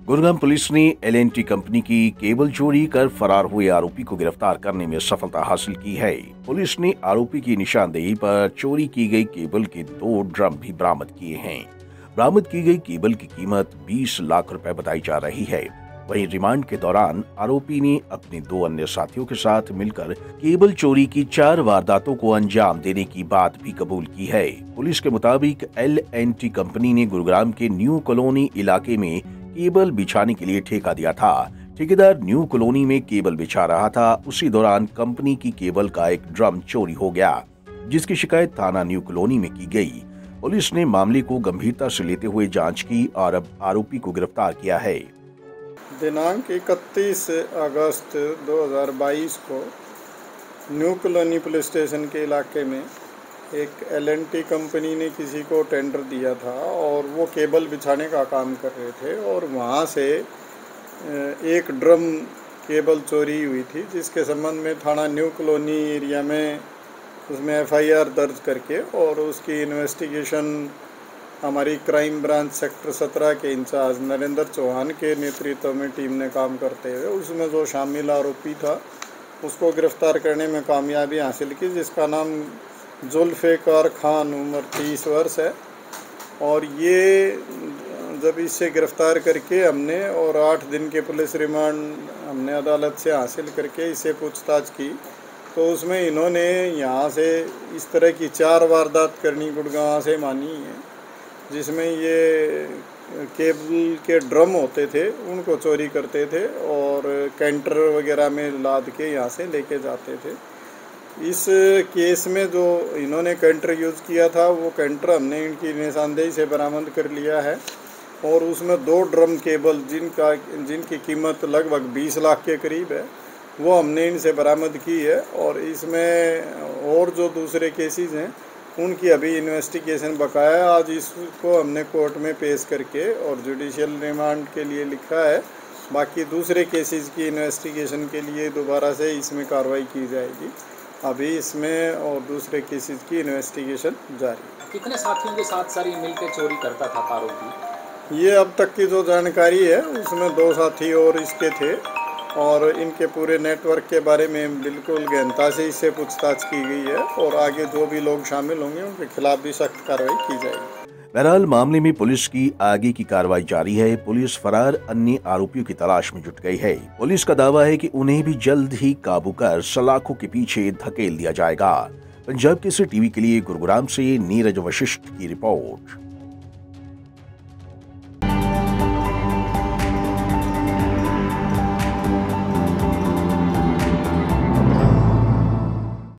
Gurugram police ने L&T company की केबल चोरी कर फरार हुए आरोपी को गिरफ्तार करने में सफलता हासिल की है। पुलिस ने आरोपी की निशानदेही पर चोरी की गई केबल के 2 ड्रम भी बरामद किए हैं। बरामद की गई केबल की कीमत 20 लाख रुपए बताई जा रही है। वहीं रिमांड के दौरान आरोपी ने अपने 2 अन्य साथियों के साथ मिलकर केबल चोरी की 4 वारदातों को अंजाम देने की बात भी कबूल की है। पुलिस के मुताबिक एल&टी कंपनी ने गुरुग्राम के न्यू कॉलोनी इलाके में केबल बिछाने के लिए ठेका दिया था। ठेकेदार न्यू कॉलोनी में केबल बिछा रहा था। उसी दौरान कंपनी की केबल का एक ड्रम चोरी हो गया, जिसकी शिकायत थाना न्यू कॉलोनी में की गई। पुलिस ने मामले को गंभीरता से लेते हुए जांच की और अब आरोपी को गिरफ्तार किया है। दिनांक 31 अगस्त 2022 को न्यू कॉलोनी पुलिस स्टेशन के इलाके में एक एल&टी कंपनी ने किसी को टेंडर दिया था और वो केबल बिछाने का काम कर रहे थे और वहाँ से एक ड्रम केबल चोरी हुई थी, जिसके संबंध में थाना न्यू कॉलोनी एरिया में उसमें एफआईआर दर्ज करके और उसकी इन्वेस्टिगेशन हमारी क्राइम ब्रांच सेक्टर 17 के इंचार्ज नरेंद्र चौहान के नेतृत्व में टीम ने काम करते हुए उसमें जो शामिल आरोपी था उसको गिरफ्तार करने में कामयाबी हासिल की, जिसका नाम जुल्फ़िकार खान, उम्र 30 वर्ष है। और ये जब इससे गिरफ़्तार करके हमने और 8 दिन के पुलिस रिमांड हमने अदालत से हासिल करके इससे पूछताछ की, तो उसमें इन्होंने यहाँ से इस तरह की 4 वारदात करनी गुड़गांव से मानी है, जिसमें ये केबल के ड्रम होते थे उनको चोरी करते थे और कैंटर वगैरह में लाद के यहाँ से लेके जाते थे। इस केस में जो इन्होंने कैंटर यूज़ किया था वो कैंटर हमने इनकी निशानदेही से बरामद कर लिया है और उसमें 2 ड्रम केबल जिनकी कीमत लगभग 20 लाख के करीब है वो हमने इनसे बरामद की है। और इसमें और जो दूसरे केसेस हैं उनकी अभी इन्वेस्टिगेशन बकाया है। आज इसको हमने कोर्ट में पेश करके और जुडिशियल रिमांड के लिए लिखा है। बाकी दूसरे केसेस की इन्वेस्टिगेशन के लिए दोबारा से इसमें कार्रवाई की जाएगी। अभी इसमें और दूसरे केसेस की इन्वेस्टिगेशन जारी है। कितने साथियों के साथ सर ये मिलकर चोरी करता था आरोपी? ये अब तक की जो जानकारी है उसमें 2 साथी और इसके थे और इनके पूरे नेटवर्क के बारे में बिल्कुल गहनता से इससे पूछताछ की गई है और आगे जो भी लोग शामिल होंगे उनके खिलाफ भी सख्त कार्रवाई की जाएगी। बहरहाल मामले में पुलिस की आगे की कार्रवाई जारी है। पुलिस फरार अन्य आरोपियों की तलाश में जुट गई है। पुलिस का दावा है कि उन्हें भी जल्द ही काबू कर सलाखों के पीछे धकेल दिया जाएगा। पंजाब केसरी टीवी के लिए गुरुग्राम से नीरज वशिष्ठ की रिपोर्ट।